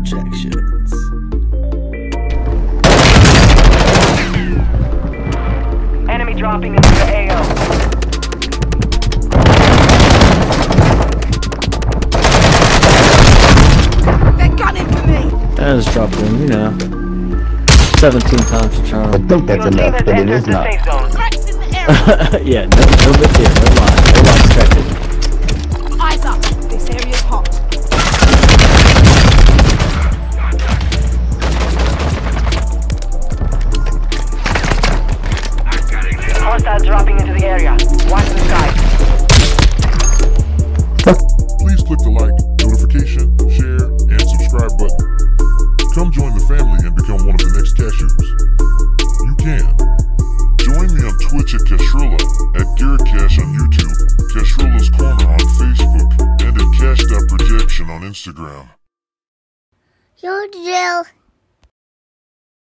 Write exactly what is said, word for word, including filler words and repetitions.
projections. Enemy dropping into the A O. They're gunning for me! I just dropped him, you know. seventeen times the I charm. think that's Your team enough, has but it entered is the not. safe zone. Threats in the area! Yeah, no, no big deal, no lie. No lie expected. Eyes up! This area's hot. Hostiles dropping into the area. Watch the sky. Please click the like, notification, share, and subscribe button. Come join the family and become one of the next cashews. You can. Join me on Twitch at CashRilla, at Garrett Cash on YouTube, CashRilla's Corner on Facebook, and at Cash Projection on Instagram. Yo, Jill.